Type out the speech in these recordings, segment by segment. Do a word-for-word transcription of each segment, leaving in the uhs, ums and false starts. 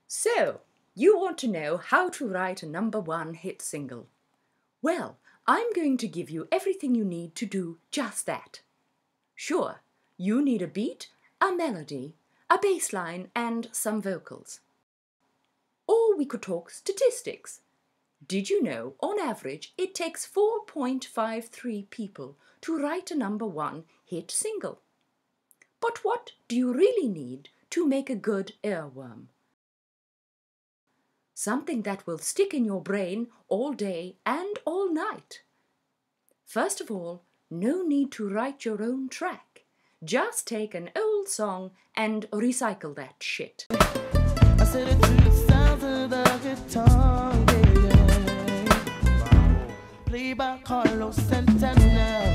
So, you want to know how to write a number one hit single. Well, I'm going to give you everything you need to do just that. Sure, you need a beat, a melody, a bass line and some vocals. Or we could talk statistics. Did you know, on average, it takes four point five three people to write a number one hit single? But what do you really need to make a good earworm? Something that will stick in your brain all day and all night. First of all, no need to write your own track. Just take an old song and recycle that shit. I said it to the sounds of the guitar, yeah. Play by Carlos Santana.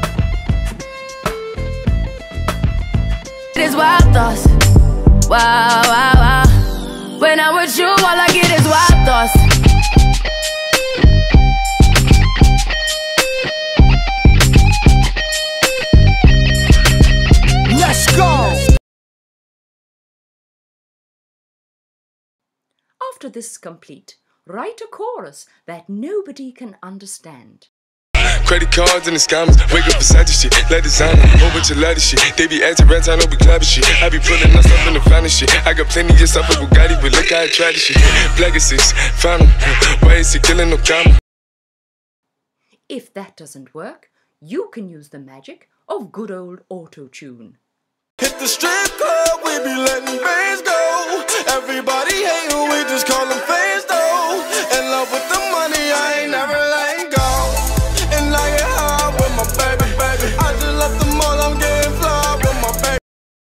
It is wild thoughts. Wow, wow, wow. When I'm with you, all I get is wild thoughts. Let's go! After this is complete, write a chorus that nobody can understand. Credit cards and the scammers, wake up beside your shit, let designer, whole bunch of ladder shit. They be acting rats, I don't be clapping shit. I be pulling myself in the finest shit. I got plenty of stuff with Bugatti, but look how I tried this shit. Black is six, found him. Why is he killing no comma? If that doesn't work, you can use the magic of good old auto-tune. Hit the strip club, we be letting bands go. Everybody hate who we just call them fans though. In love with the money, I ain't never letting go. And I get high with my baby, baby. I just left the mall, I'm getting fly with my baby.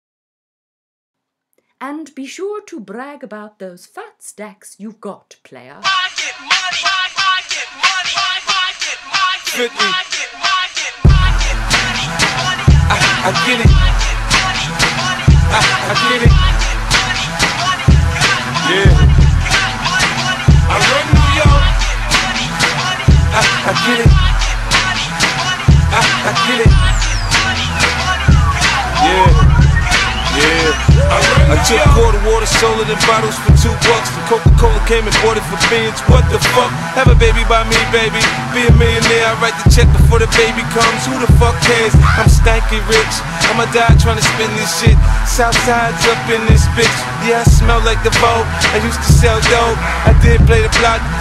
And be sure to brag about those fat stacks you've got, player. I get money, I get money, I get money, fifty. I get money, I get money, I, I get it. I, I get it. Yeah. I run New York. I, I get it. I, I get it. Yeah. Yeah. I took quarter water, sold it in bottles for two bucks. The Coca-Cola came and bought it for beans. What the fuck? Have a baby by me, baby. Be a millionaire. I write the check before the baby comes. Who the fuck cares? I'm stanky rich. I'ma die trying to spin this shit. Southside's up in this bitch. Yeah, I smell like the vote. I used to sell dope. I did play the block.